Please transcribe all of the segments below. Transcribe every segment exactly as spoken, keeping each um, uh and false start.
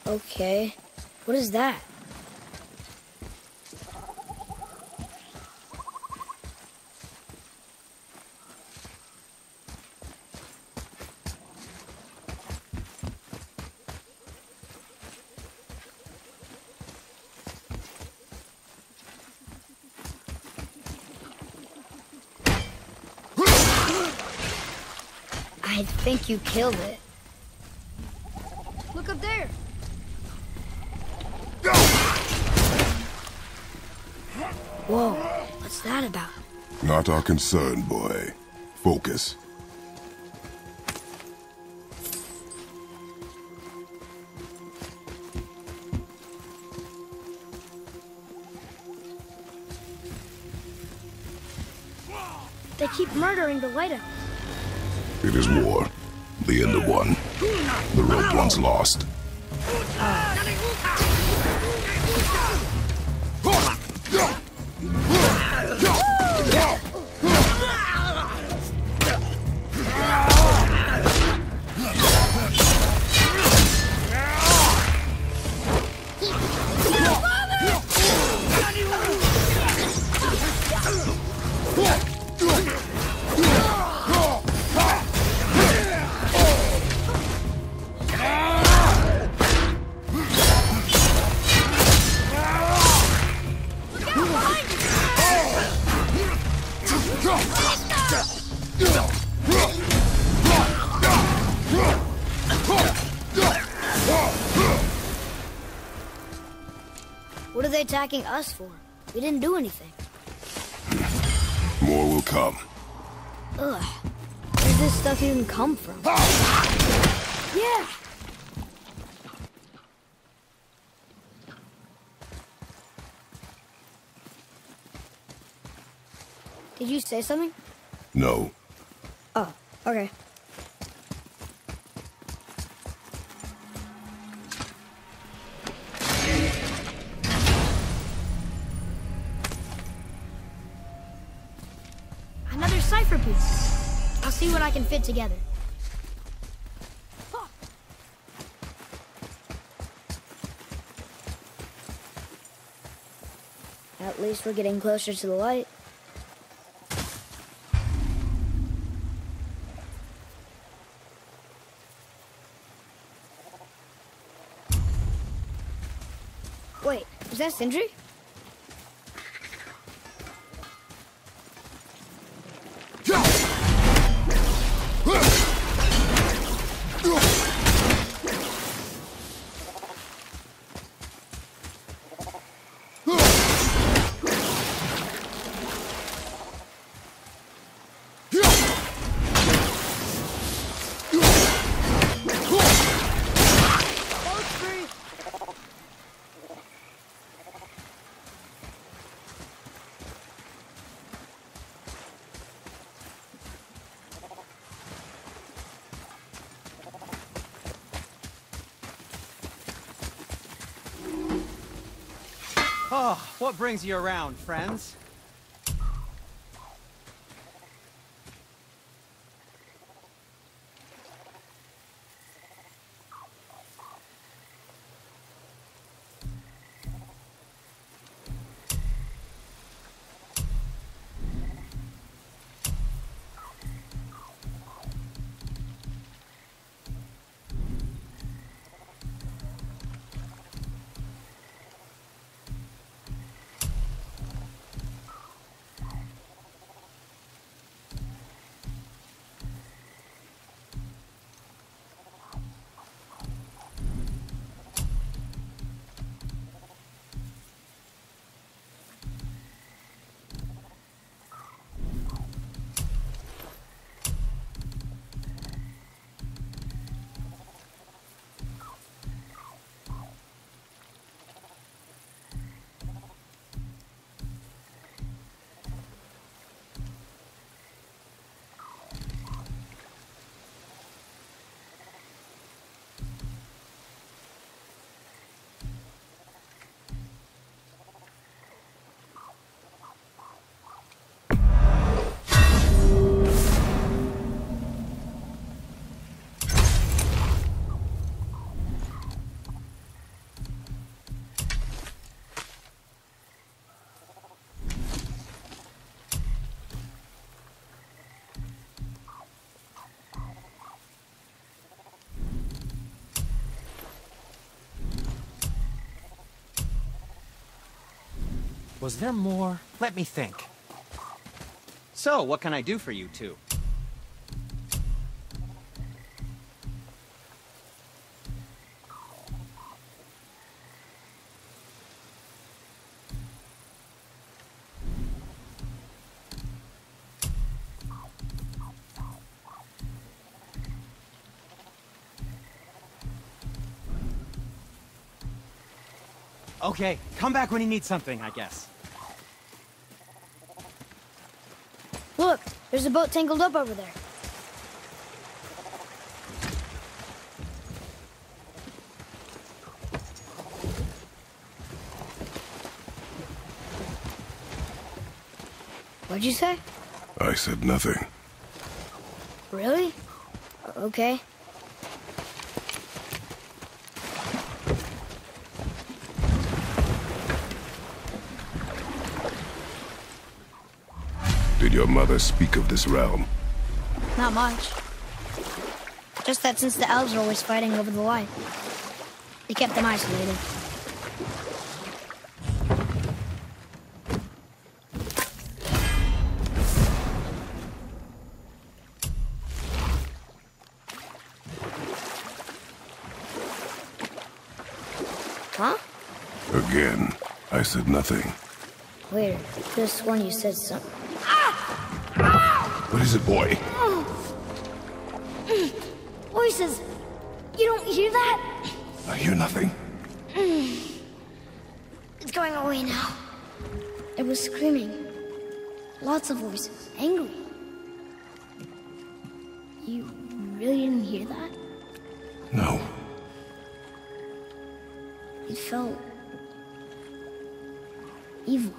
Okay. What is that? I think you killed it. Look up there. Whoa, what's that about? Not our concern, boy. Focus. They keep murdering the Lighthouse. It is war. The end of one. The road one's lost. What are they attacking us for? We didn't do anything. More will come. Ugh. Where does this stuff even come from? Yeah! Did you say something? No. Oh, okay. Another cipher piece. I'll see what I can fit together. At least we're getting closer to the light. Wait, is that Sindri? Oh, what brings you around, friends? Was there more? Let me think. So, what can I do for you two? Okay, come back when you need something, I guess. Look, there's a boat tangled up over there. What'd you say? I said nothing. Really? Okay. Did your mother speak of this realm? Not much. Just that since the elves are always fighting over the light, they kept them isolated. Huh? Again, I said nothing. Later, could have sworn you said something. What is it, boy? Voices! You don't hear that? I hear nothing. It's going away now. It was screaming. Lots of voices. Angry. You really didn't hear that? No. It felt... evil.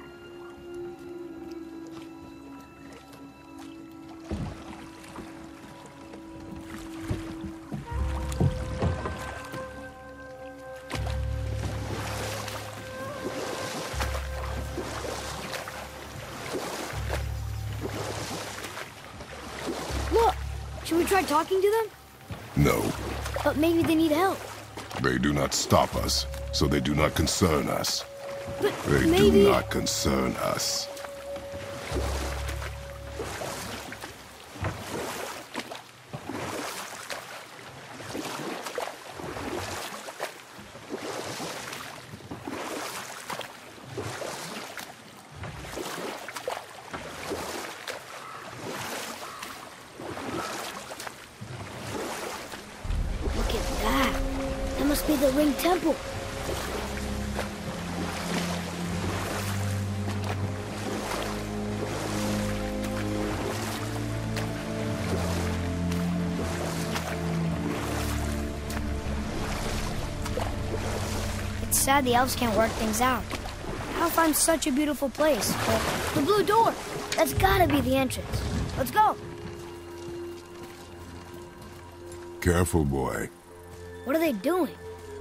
Look! Should we try talking to them? No. But maybe they need help. They do not stop us, so they do not concern us. But They maybe... do not concern us. Look at that. That must be the Ring Temple. It's sad the elves can't work things out. How find such a beautiful place? But the blue door! That's gotta be the entrance. Let's go! Careful, boy. What are they doing?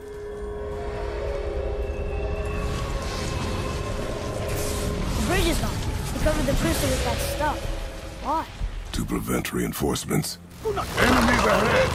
The bridge is gone. They covered the crystal with that stuff. Why? To prevent reinforcements. Enemies ahead!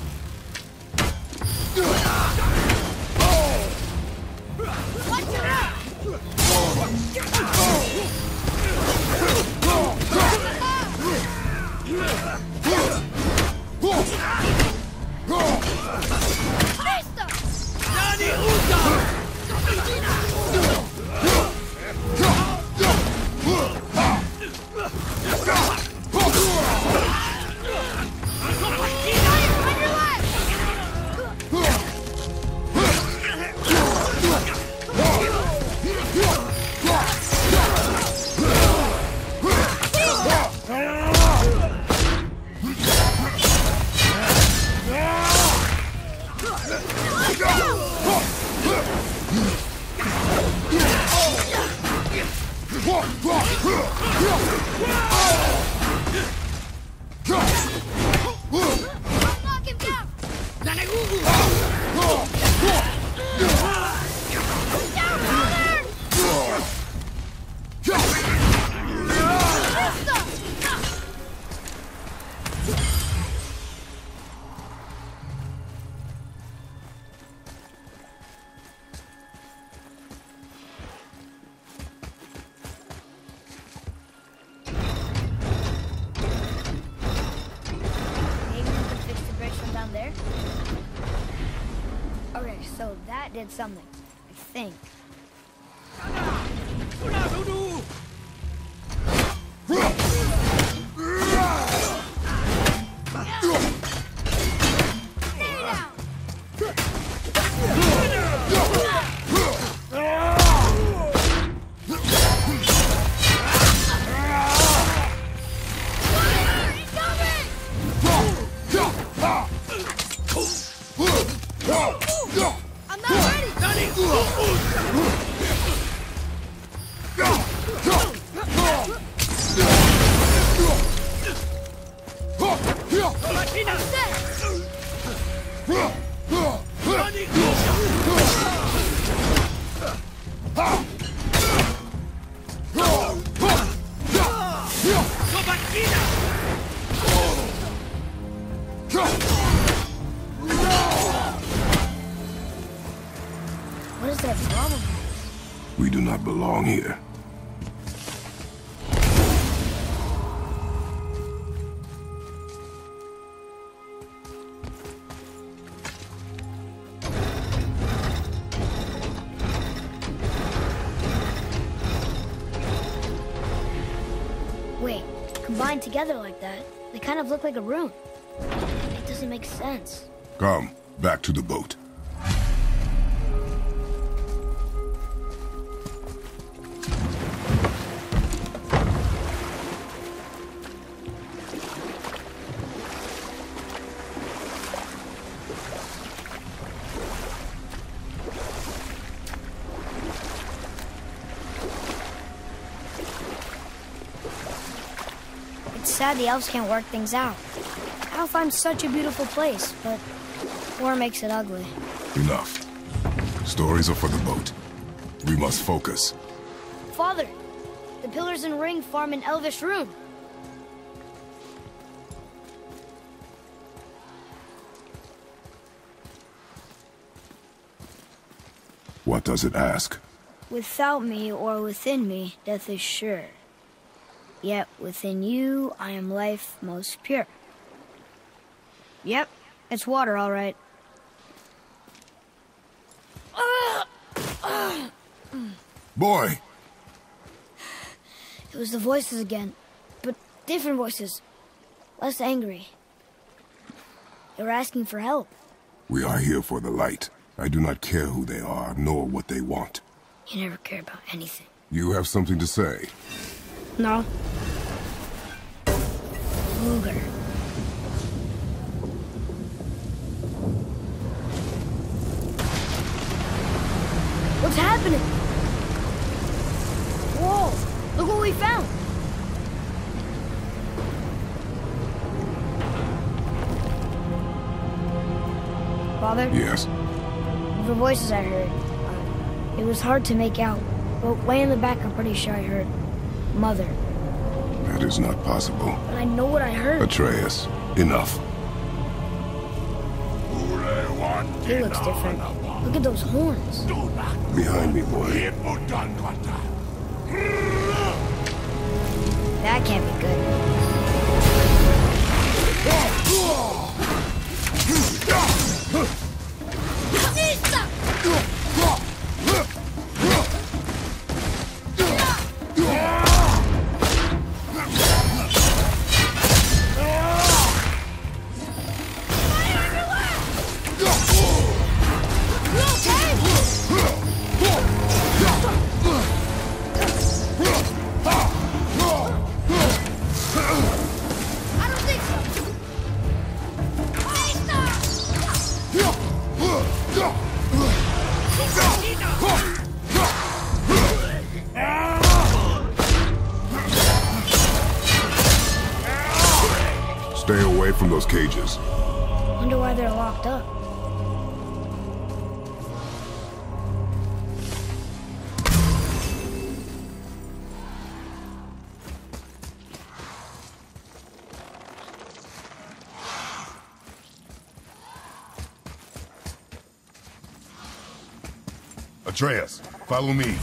Knock him down! That did something, I think. I'm not ready! What is their problem? We do not belong here. Wait, combined together like that, they kind of look like a room. It doesn't make sense. Come, back to the boat. It's sad the elves can't work things out. Alfheim's such a beautiful place, but war makes it ugly. Enough. Stories are for the boat. We must focus. Father, the pillars and ring form an elvish rune. What does it ask? Without me or within me, death is sure. Yet within you, I am life most pure. Yep, it's water, all right. Boy! It was the voices again, but different voices. Less angry. They were asking for help. We are here for the light. I do not care who they are, nor what they want. You never care about anything. You have something to say? No. Luger. What's happening? Whoa! Look what we found! Father? Yes. The voices I heard. Uh, it was hard to make out, but way in the back I'm pretty sure I heard Mother. That is not possible. But I know what I heard. Atreus, enough. He looks different. Look at those horns. Behind me, boy. That can't be good. Stay away from those cages. Wonder why they're locked up. Atreus, follow me.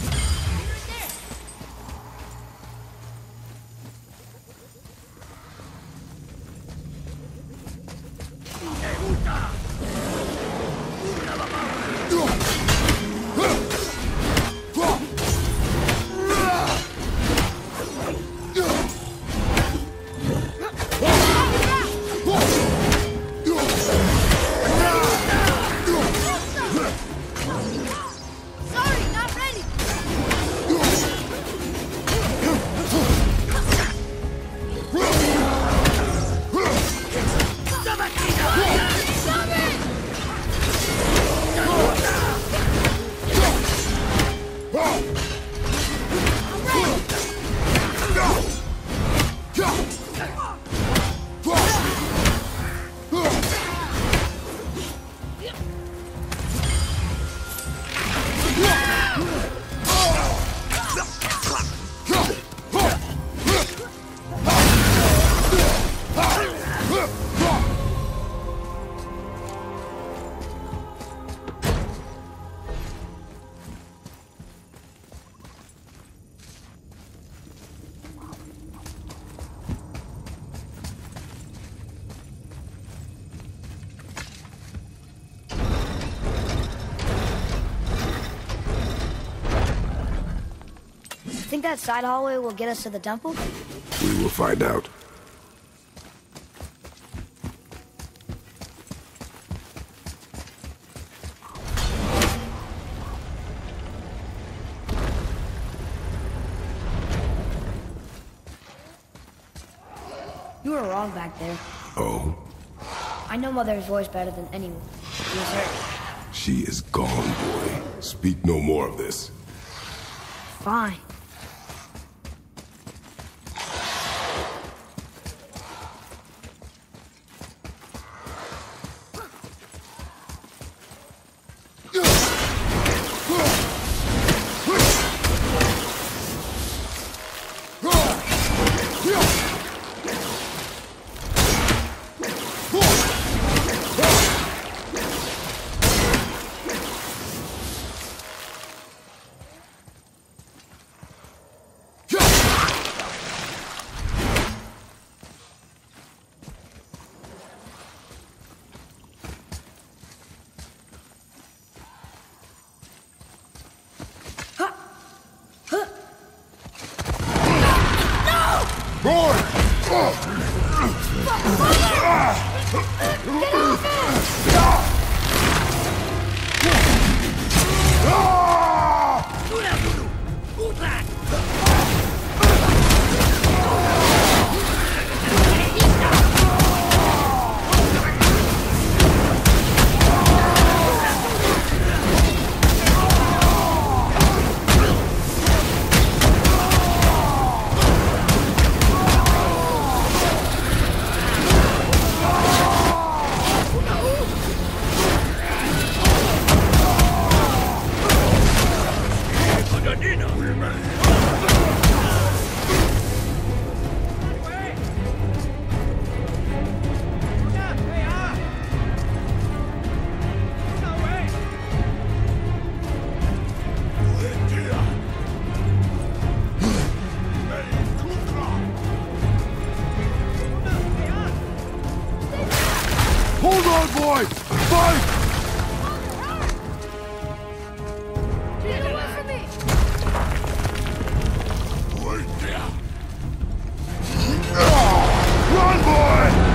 Think that side hallway will get us to the temple? We will find out. You were wrong back there. Oh? I know Mother's voice better than anyone. It was her. She is gone, boy. Speak no more of this. Fine. Hold on, boy! Fight! Get away from me! Run, boy!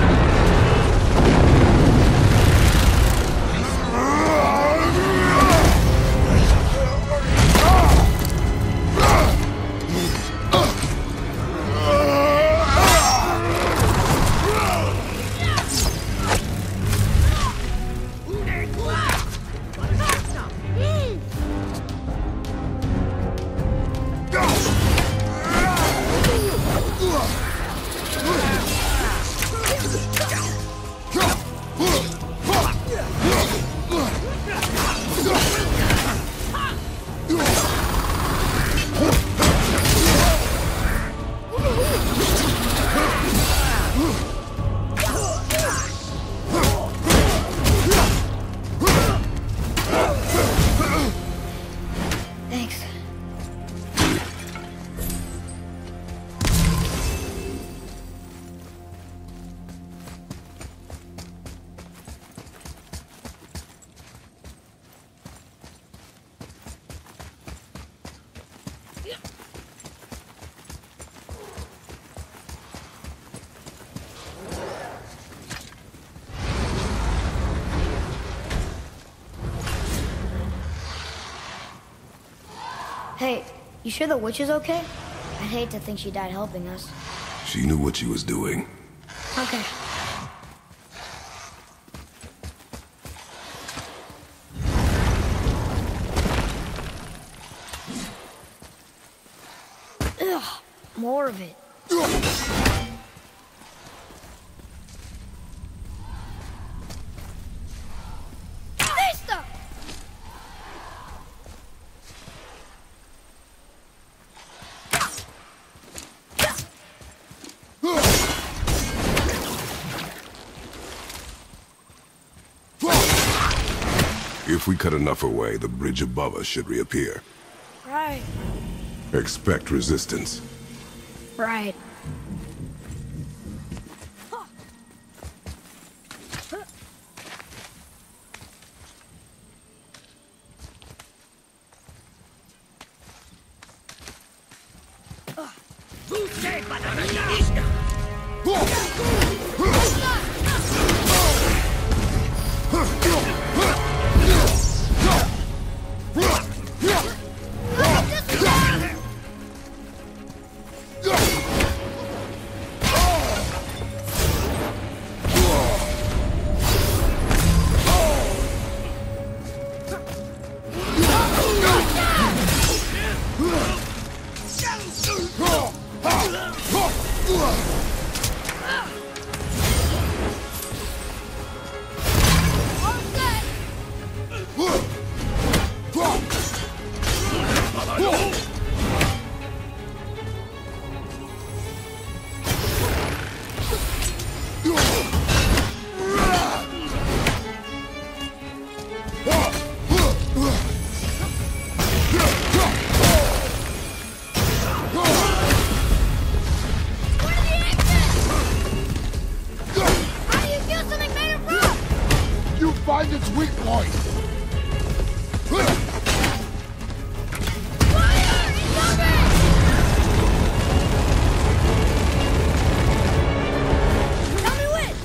Thanks. Hey, you sure the witch is okay? I'd hate to think she died helping us. She knew what she was doing. Okay. Ugh, more of it. Listo! If we cut enough away, the bridge above us should reappear. Right. Expect resistance. Right. find its weak point. Tell me when!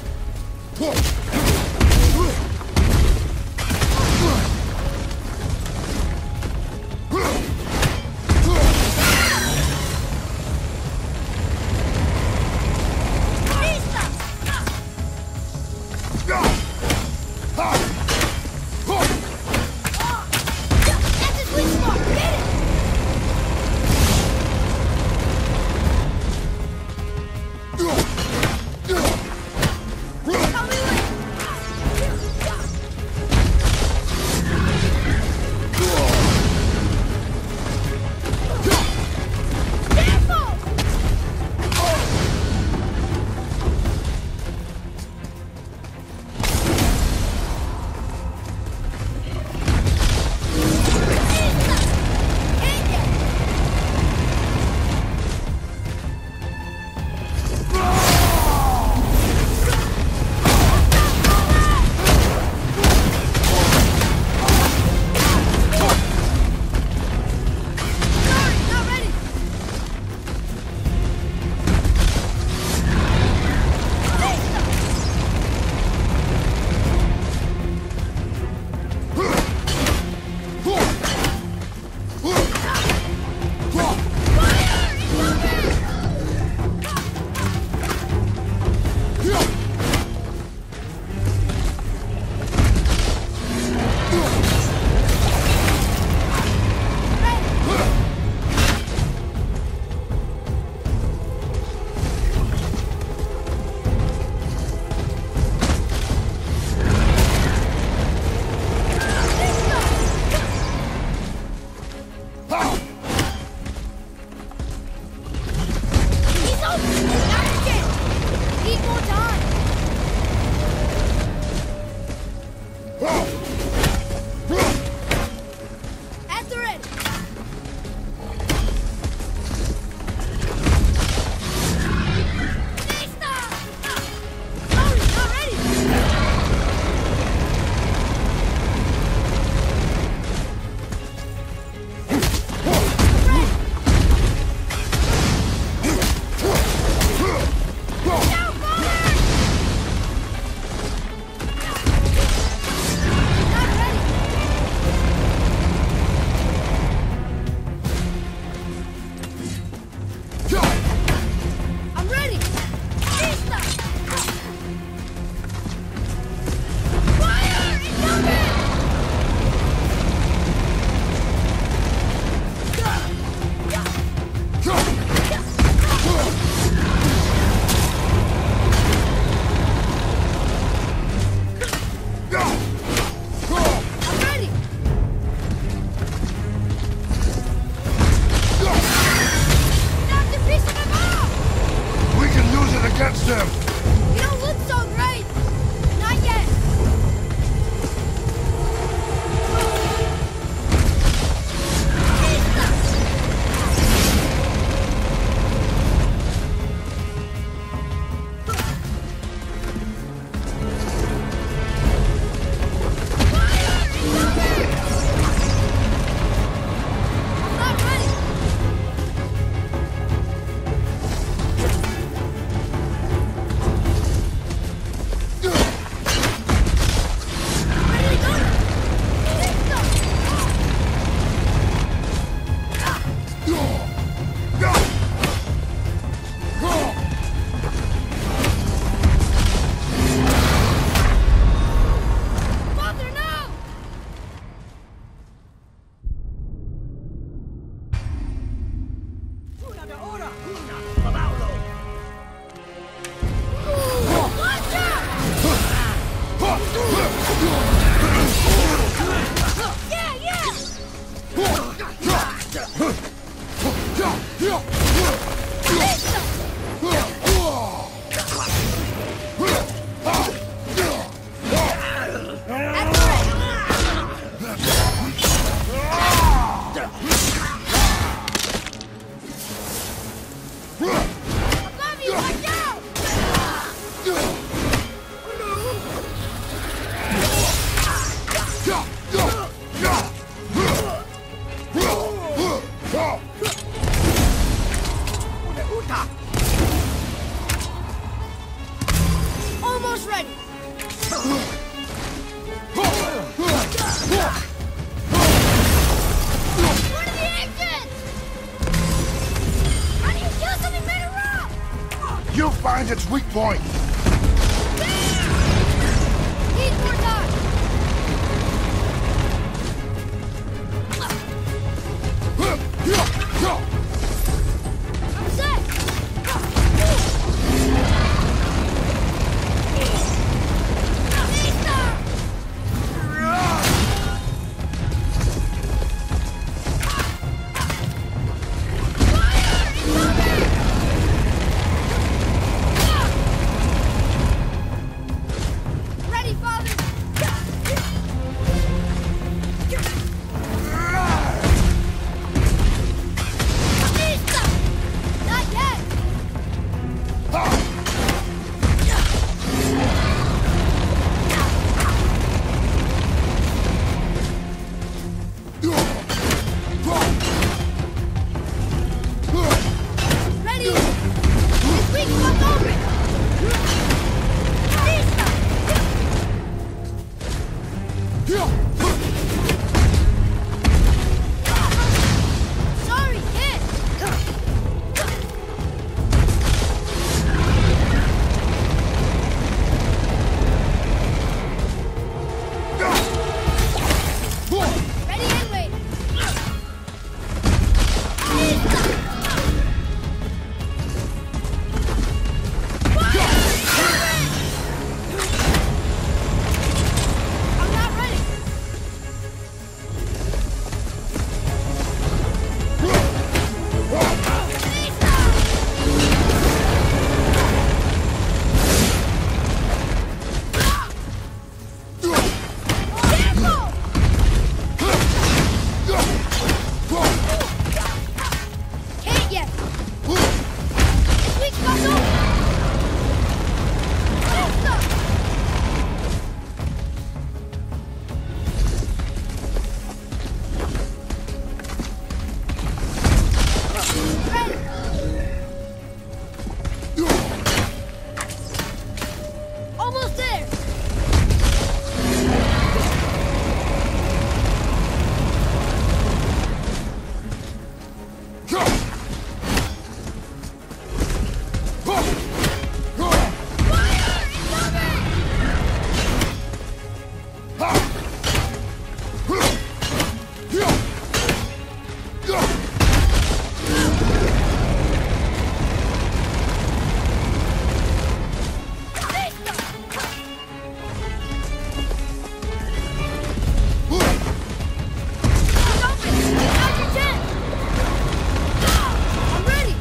ready. One of the engines! How do you kill something made of rock? You find its weak point. Need more time. I'm set. Ready, father. Not yet. Ready. We come over. Sorry, hit. Ready and wait. I'm not ready. Careful! Can't yet. Sweet spot's over. Ready. Almost there. Fire! Incoming! It's open! Now's your chance! I'm ready!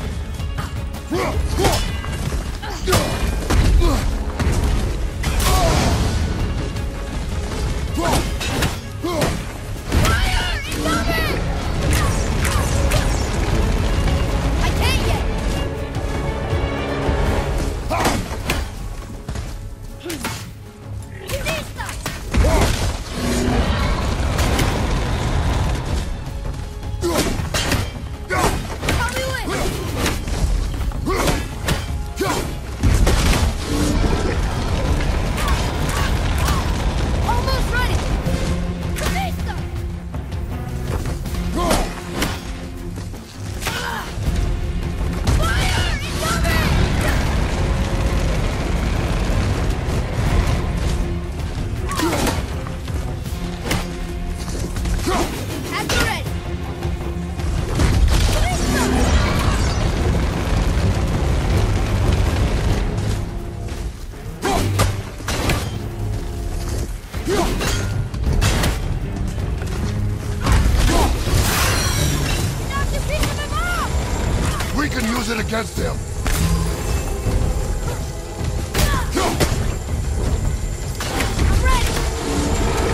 Fire! Incoming! I can't yet! Help me win! Almost ready! Fire! Incoming! At the ready! Knocked a piece of him off! We can use it against them. I'm ready!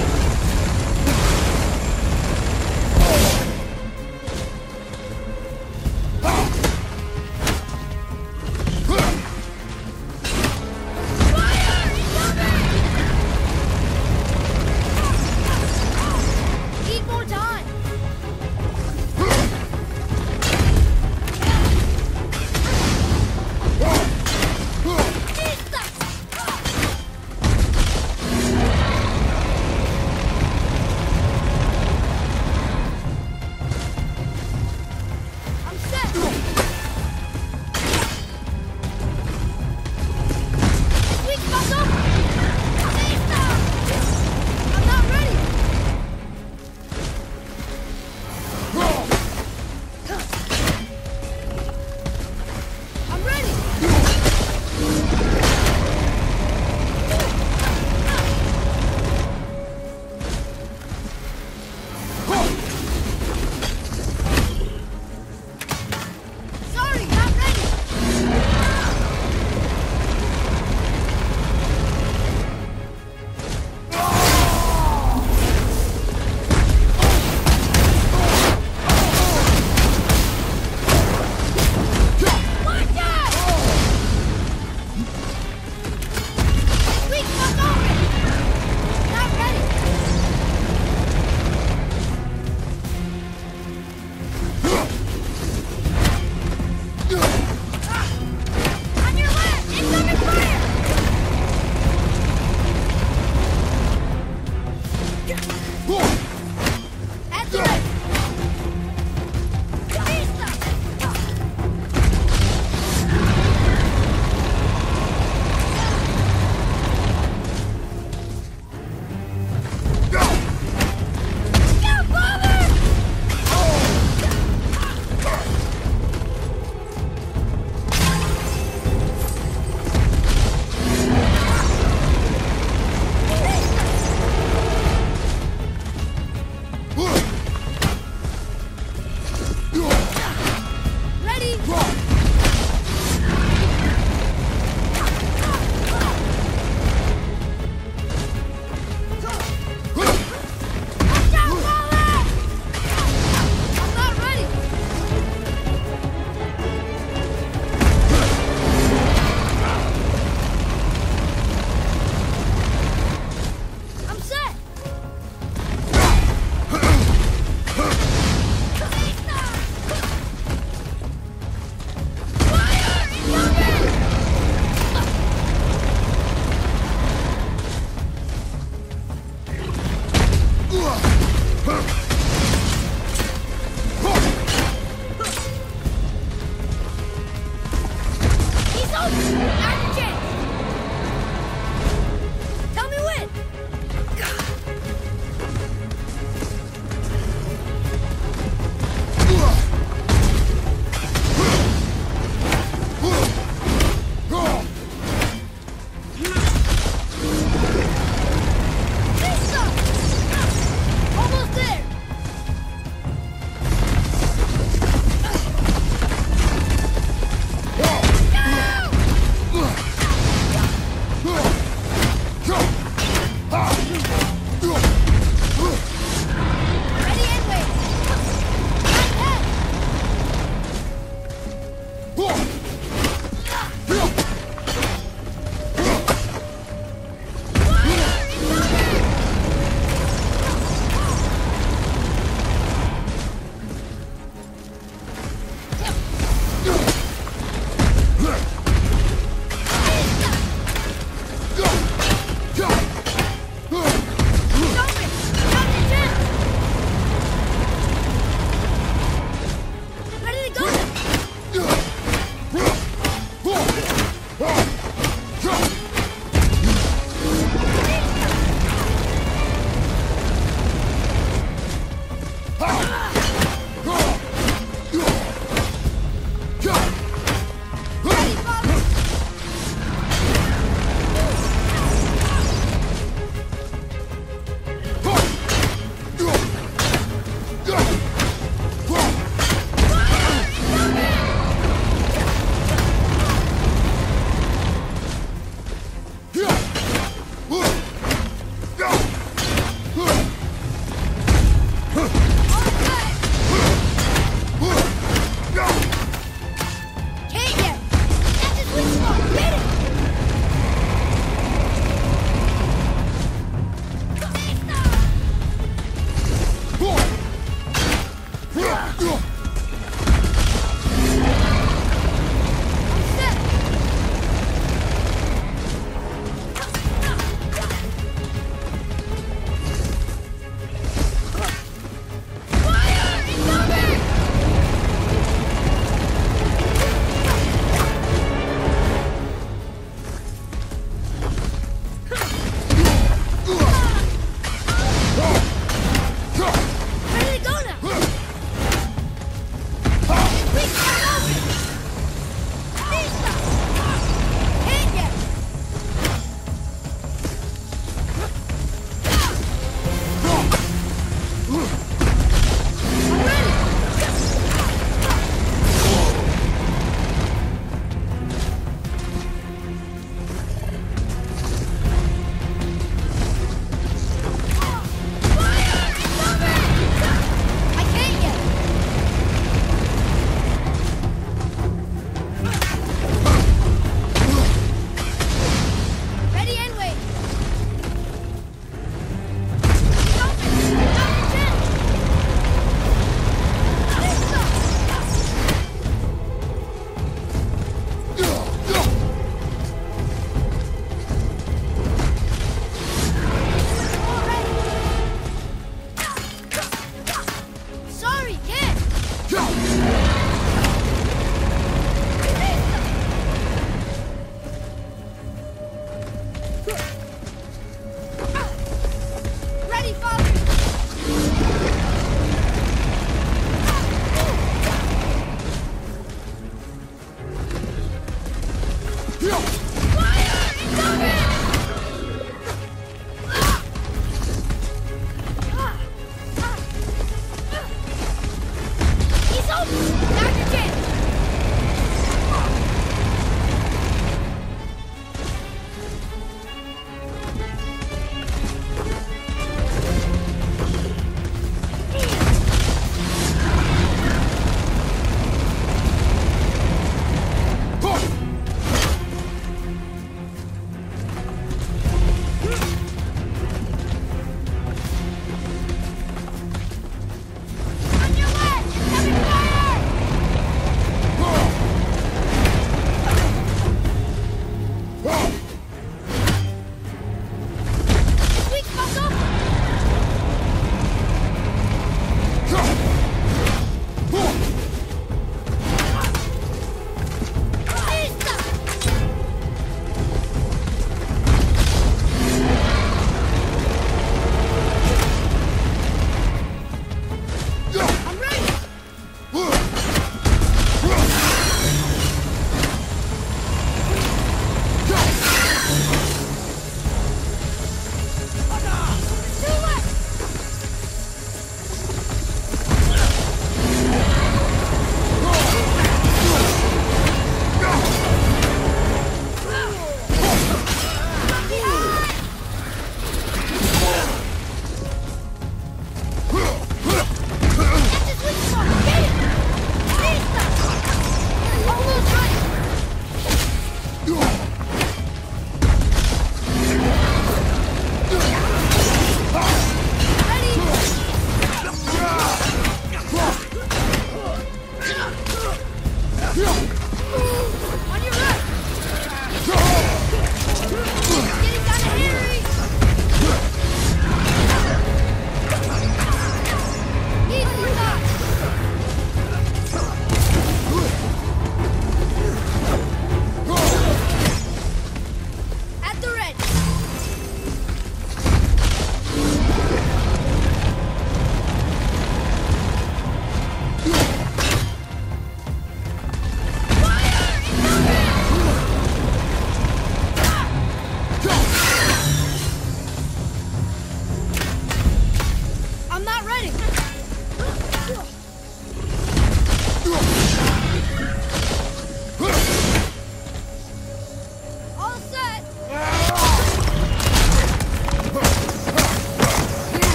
Fire! Incoming! Need more time!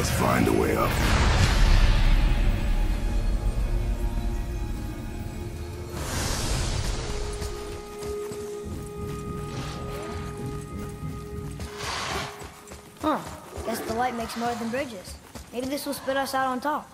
must find a way up. Huh. Guess the light makes more than bridges. Maybe this will spit us out on top.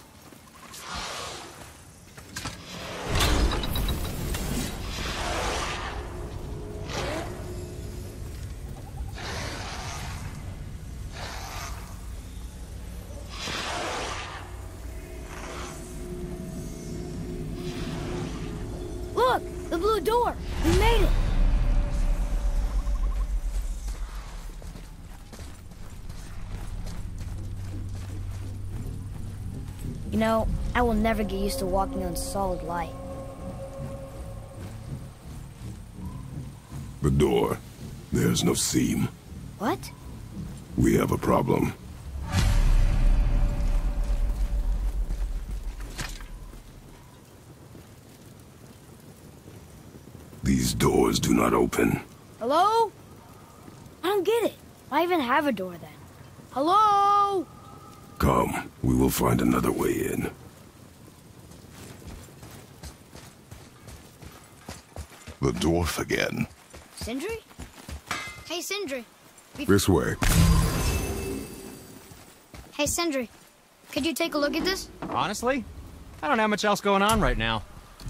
Look! The blue door! We made it! You know, I will never get used to walking on solid light. The door. There's no seam. What? We have a problem. These doors do not open. Hello? I don't get it. Why even have a door then? Hello? Come, we will find another way in. The dwarf again. Sindri? Hey, Sindri. Bef- This way. hey, Sindri. Could you take a look at this? Honestly, I don't have much else going on right now.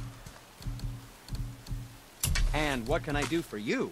And what can I do for you?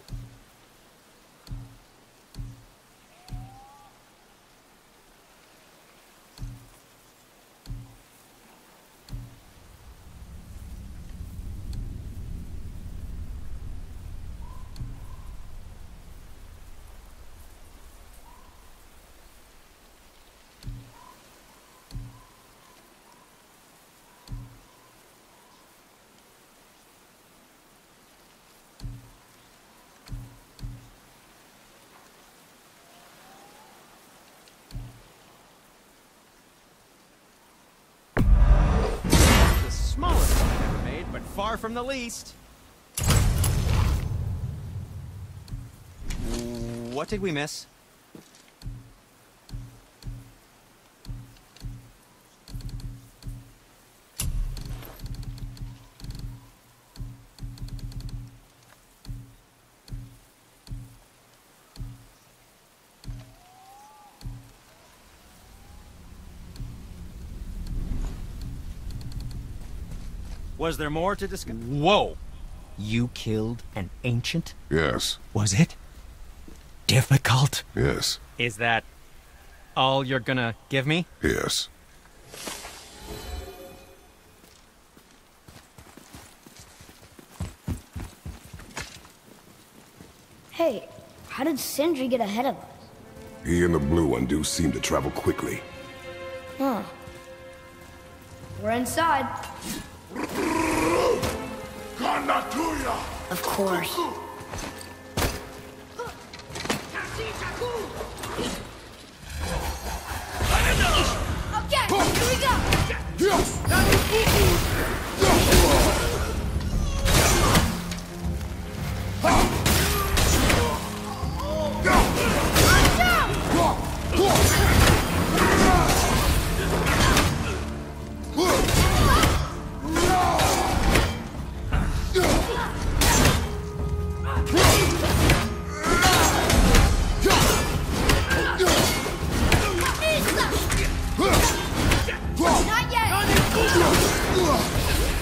Smallest one I've ever made, but far from the least. What did we miss? Was there more to discuss? Whoa! You killed an ancient? Yes. Was it difficult? Yes. Is that all you're gonna give me? Yes. Hey, how did Sindri get ahead of us? He and the blue one do seem to travel quickly. Huh. We're inside. Of course. Okay, here we go. Not yet.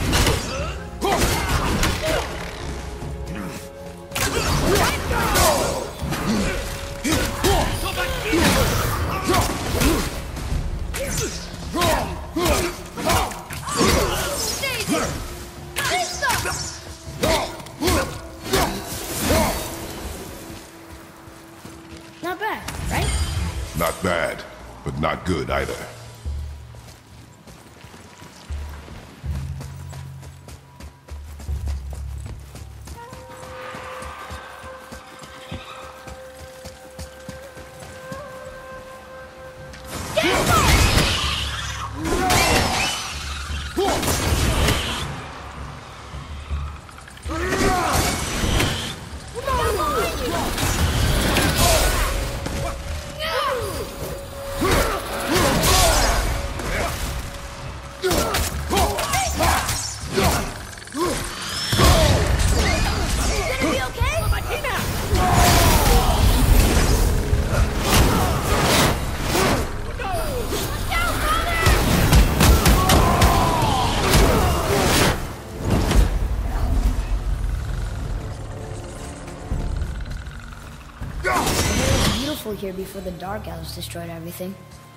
Not bad, right? Not bad, but not good either. Gonna be okay? Beautiful here before the Dark Elves destroyed everything.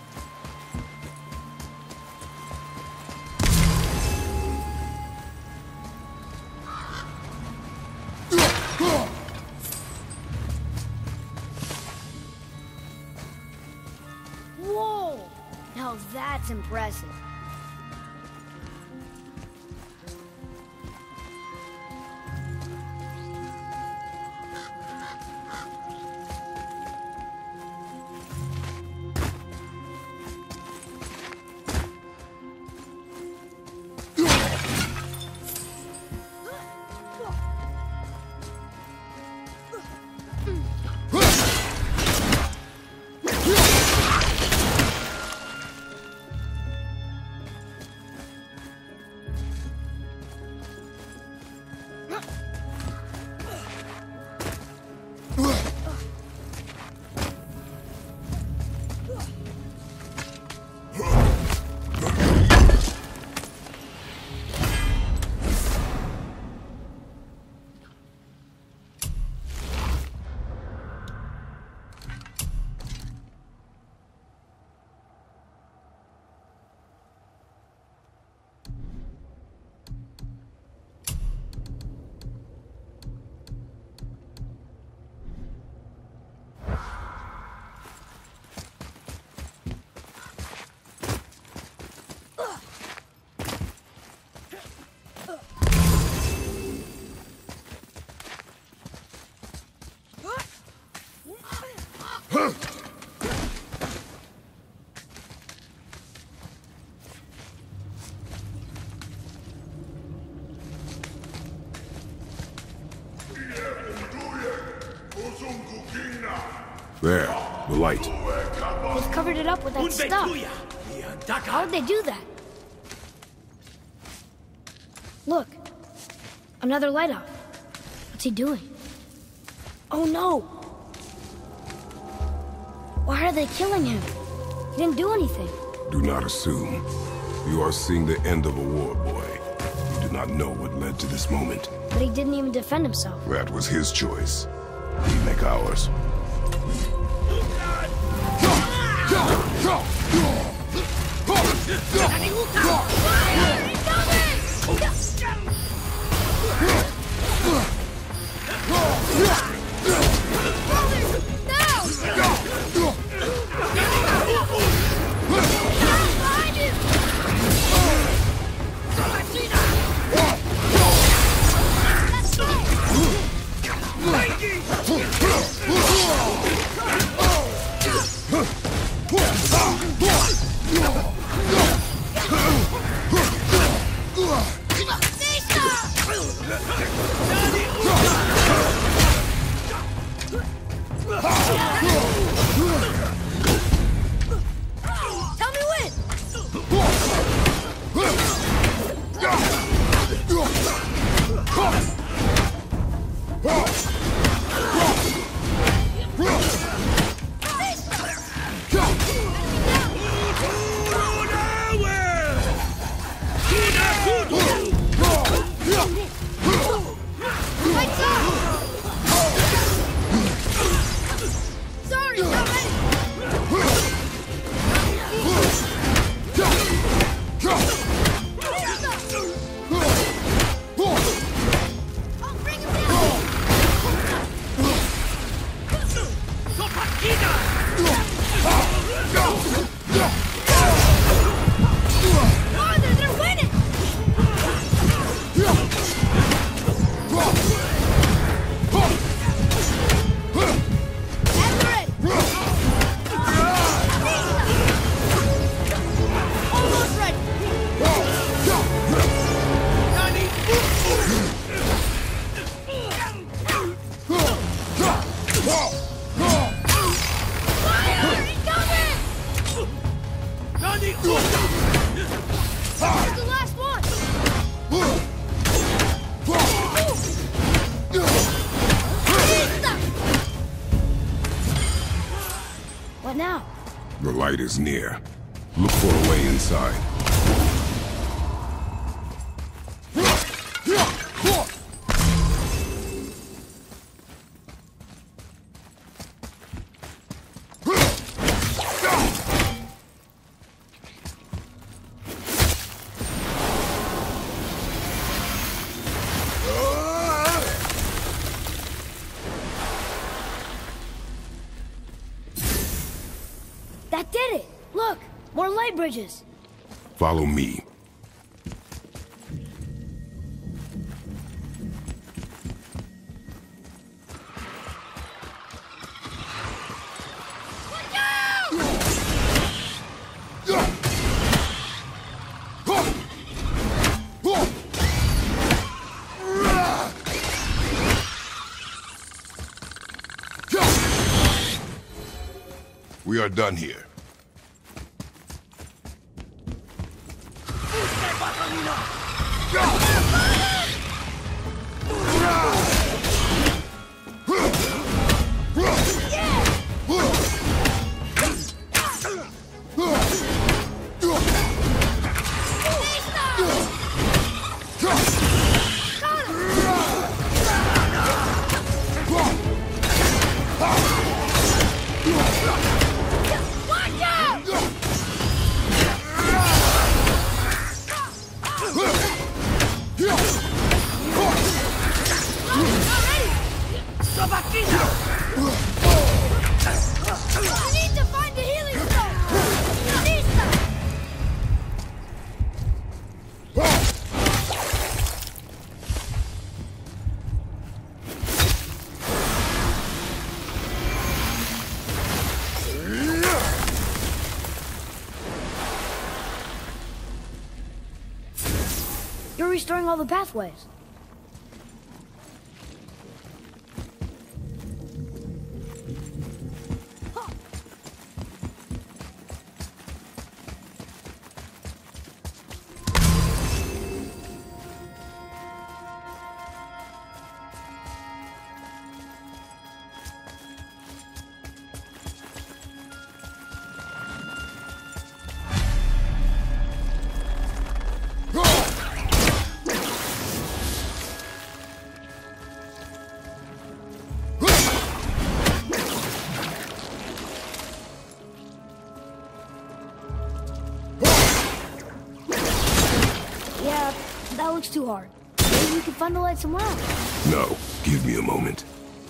Whoa! Now that's impressive. There, the light. They've covered it up with that stuff. How did they do that? Look. Another light up. What's he doing? Oh no! Why are they killing him? He didn't do anything. Do not assume. You are seeing the end of a war, boy. You do not know what led to this moment. But he didn't even defend himself. That was his choice. We make ours. Tell me when! Lights up! Sorry, not ready! I'll bring him down! Father, they're winning! light is near. Look for a way inside. That did it! Look! More light bridges! Follow me. We are done here. You're restoring all the pathways. That looks too hard. Maybe we can find the light somewhere else. No, give me a moment.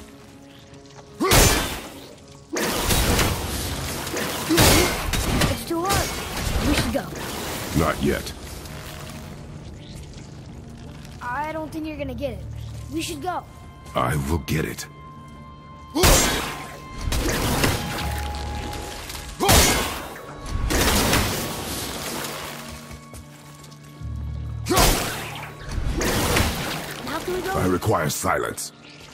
It's too hard. We should go. Not yet. I don't think you're gonna get it. We should go. I will get it. I require silence.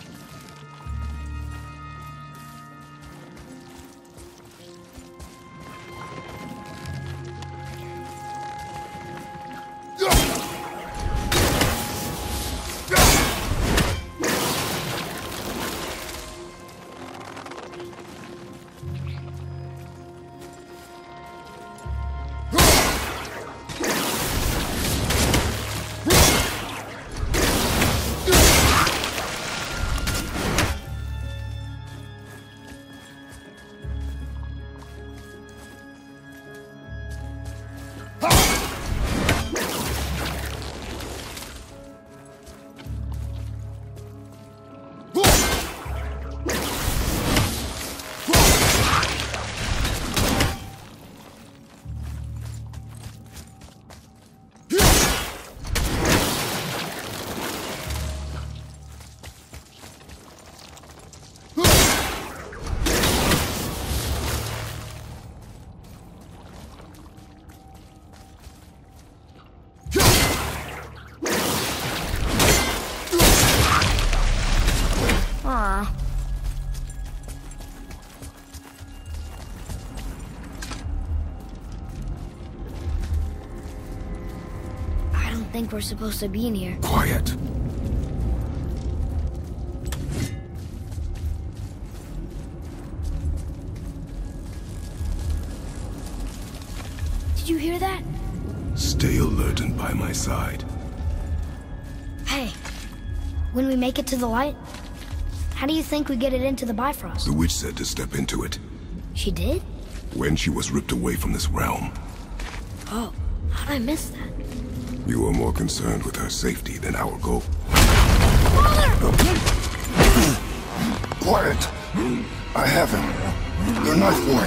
Aw. I don't think we're supposed to be in here. Quiet. hear that? Stay alert and by my side. Hey, when we make it to the light, how do you think we get it into the Bifrost? The witch said to step into it. She did? When she was ripped away from this realm. Oh, how'd I miss that? You were more concerned with her safety than our goal. Quiet! I have him. Your knife boy.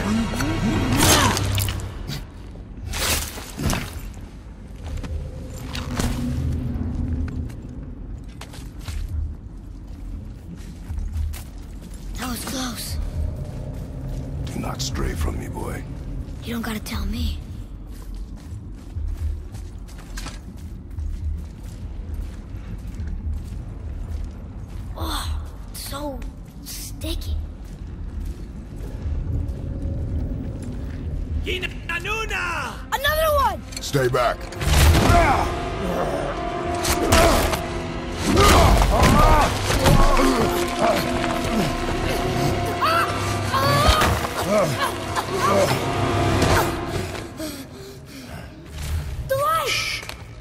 That was close. Do not stray from me, boy. You don't gotta tell me. Oh, so sticky. Another one! Stay back. The light!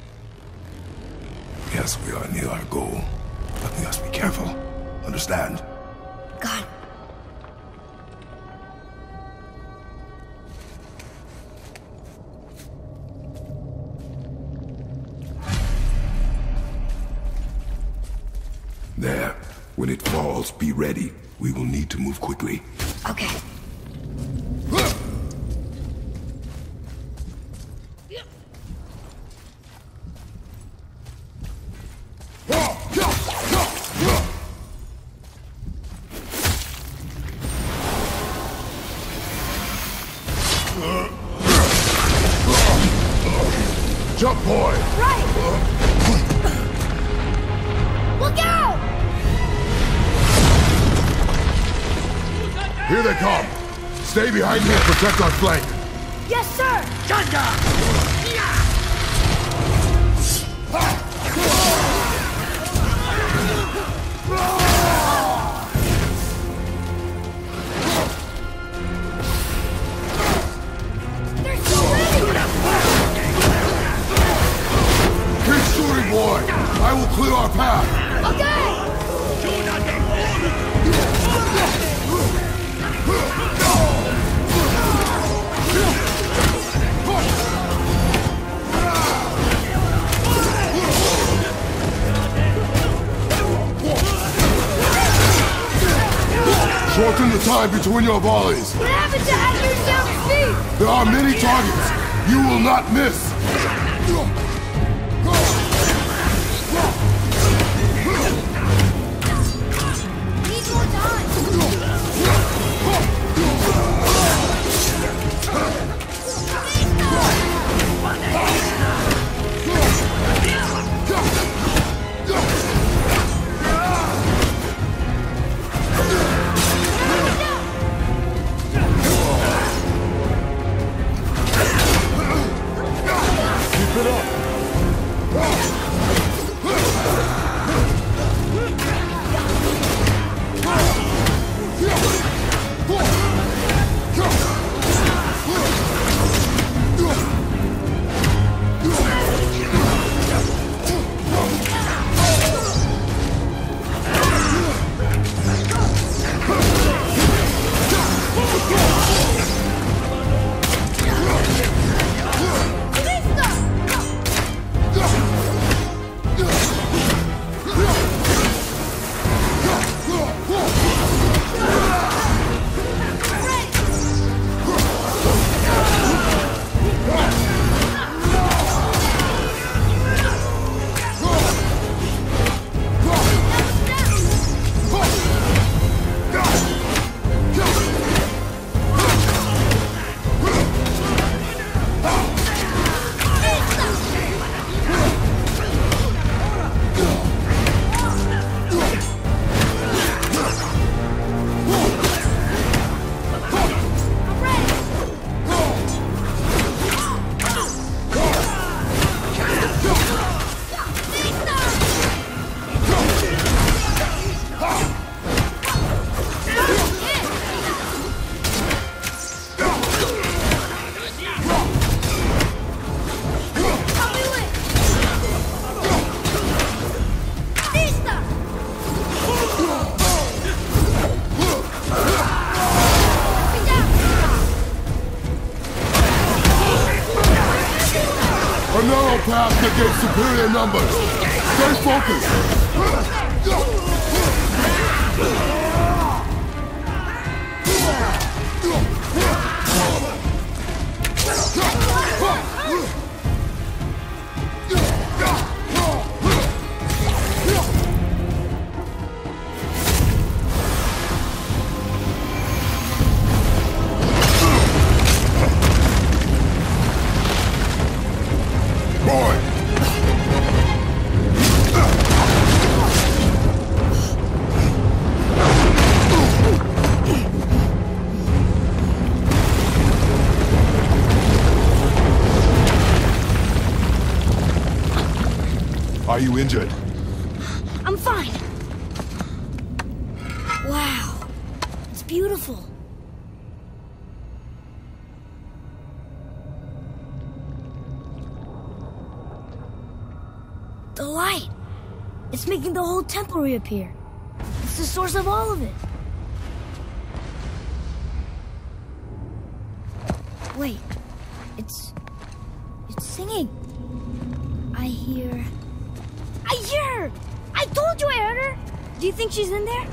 Yes, we are near our goal. But we must be careful. Understand? God. There. When it falls, be ready. We will need to move quickly. Okay. Jump, boy! Right! Look out! Here they come. Stay behind me and protect our flank. Yes, sir! They're so ready! Keep shooting, boy! I will clear our path! Okay! Shorten the time between your volleys. What happened to Admir's down speed? There are many targets. You will not miss. Need more time. Keep it up. task against superior numbers. Stay focused. Are you injured? I'm fine. Wow. It's beautiful. The light. It's making the whole temple reappear. It's the source of all of it. Wait. It's... It's singing. I hear... I hear her! I told you I heard her! Do you think she's in there?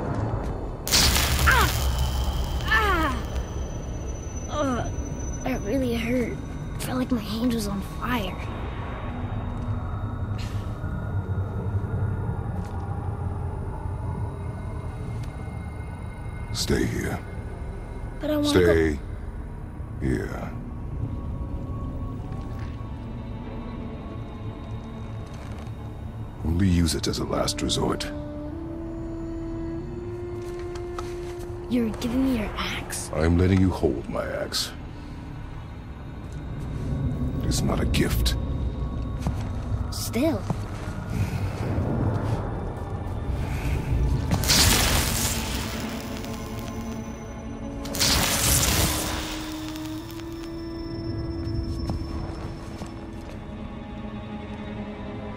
Ah! Ah! Ugh, that really hurt. I felt like my hand was on fire. Stay here. But I want to Stay go... here. Only use it as a last resort. You're giving me your axe? I'm letting you hold my axe. It is not a gift. Still,